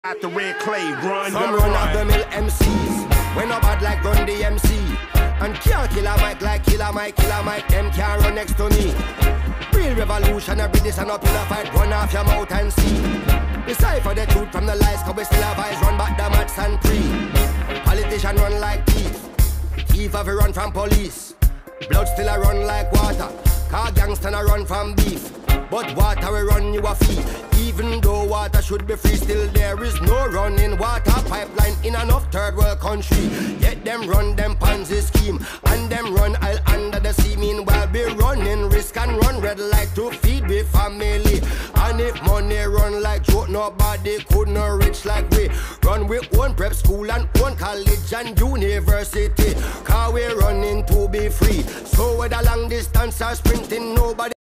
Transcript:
At the red clay, run. Some run of the mill MCs. When no bad like run the MC. And can't kill a mic like killer Mike. Them can't run next to me. Real revolutionary, this and up in a fight. Run off your mouth and see. Decipher the truth from the lies, cause we still have eyes. Run back the mats and pre. Politician run like thief. Thief have a run from police. Blood still a run like water. Car gangster a run from beef. But water will run you a fee. Even though water should be free, still there is no running water pipeline in enough third world country. Yet them run them Ponzi scheme, and them run all under the sea. Meanwhile we running risk and run red light to feed we family. And if money run like joke, nobody could no rich like we. Run we own prep school and own college and university. Cause we running to be free. So whether long distance or sprinting, nobody